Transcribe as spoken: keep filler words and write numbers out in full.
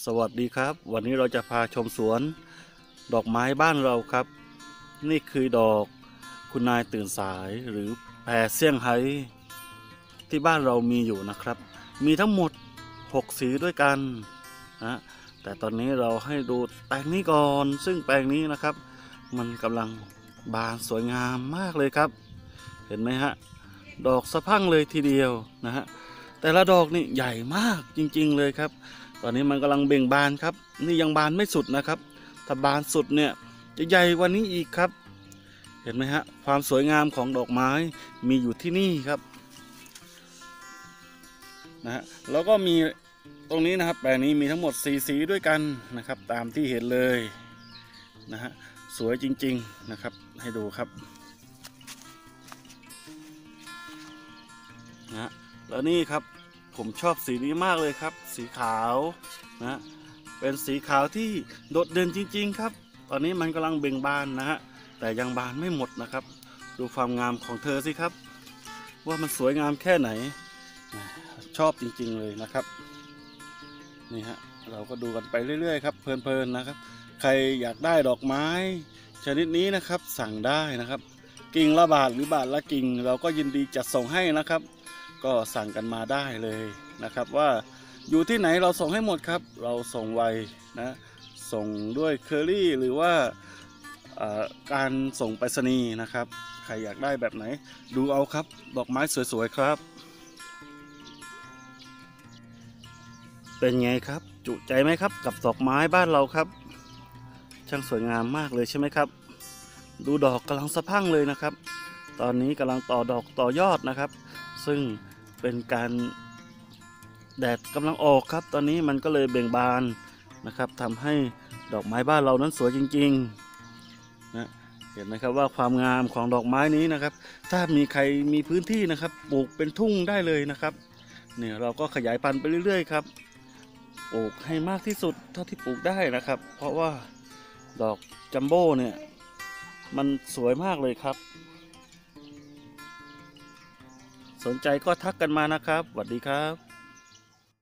สวัสดีครับวันนี้เราจะพาชมสวนดอกไม้บ้านเราครับนี่คือดอกคุณนายตื่นสายหรือแพรเซี่ยงไฮ้ที่บ้านเรามีอยู่นะครับมีทั้งหมดหกสีด้วยกันนะแต่ตอนนี้เราให้ดูแปลงนี้ก่อนซึ่งแปลงนี้นะครับมันกำลังบานสวยงามมากเลยครับเห็นไหมฮะดอกสะพรั่งเลยทีเดียวนะฮะแต่ละดอกนี่ใหญ่มากจริงๆเลยครับตอนนี้มันกำลังเบ่งบานครับนี่ยังบานไม่สุดนะครับถ้าบานสุดเนี่ยจะใหญ่กว่านี้อีกครับเห็นไหมฮะความสวยงามของดอกไม้มีอยู่ที่นี่ครับนะฮะแล้วก็มีตรงนี้นะครับแปลงนี้มีทั้งหมดสี่สีด้วยกันนะครับตามที่เห็นเลยนะฮะสวยจริงๆนะครับให้ดูครับนะแล้วนี่ครับผมชอบสีนี้มากเลยครับสีขาวนะเป็นสีขาวที่โดดเด่นจริงๆครับตอนนี้มันกำลังเบ่งบานนะฮะแต่ยังบานไม่หมดนะครับดูความงามของเธอสิครับว่ามันสวยงามแค่ไหนชอบจริงๆเลยนะครับนี่ฮะเราก็ดูกันไปเรื่อยๆครับเพลินๆนะครับใครอยากได้ดอกไม้ชนิดนี้นะครับสั่งได้นะครับกิ่งละบาทหรือบาทละกิ่งเราก็ยินดีจัดส่งให้นะครับก็สั่งกันมาได้เลยนะครับว่าอยู่ที่ไหนเราส่งให้หมดครับเราส่งไวนะส่งด้วยเคอรี่หรือว่าการส่งไปรษณีย์นะครับใครอยากได้แบบไหนดูเอาครับดอกไม้สวยๆครับเป็นไงครับจุใจไหมครับกับดอกไม้บ้านเราครับช่างสวยงามมากเลยใช่ไหมครับดูดอกกำลังสะพรั่งเลยนะครับตอนนี้กำลังต่อดอกต่อยอดนะครับซึ่งเป็นการแดดกำลังออกครับตอนนี้มันก็เลยเบ่งบานนะครับทำให้ดอกไม้บ้านเรานั้นสวยจริงๆนะเห็นไหมครับว่าความงามของดอกไม้นี้นะครับถ้ามีใครมีพื้นที่นะครับปลูกเป็นทุ่งได้เลยนะครับเนี่ยเราก็ขยายพันธุ์ไปเรื่อยๆครับปลูกให้มากที่สุดเท่าที่ปลูกได้นะครับเพราะว่าดอกจัมโบ้เนี่ยมันสวยมากเลยครับสนใจก็ทักกันมานะครับสวัสดีครับ